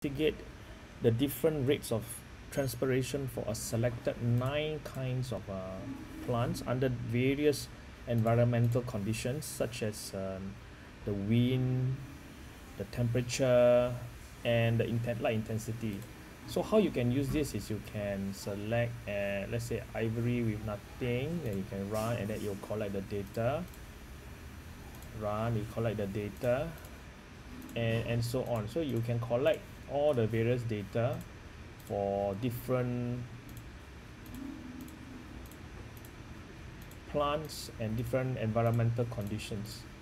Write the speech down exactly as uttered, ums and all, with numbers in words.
investigate the different rates of transpiration for a selected nine kinds of uh, plants under various environmental conditions, such as um, the wind, the temperature, and the intent light intensity. So how you can use this is you can select uh, let's say ivory with nothing, then you can run and then you'll collect the data, run, you collect the data, and, and so on. So you can collect all the various data for different plants and different environmental conditions.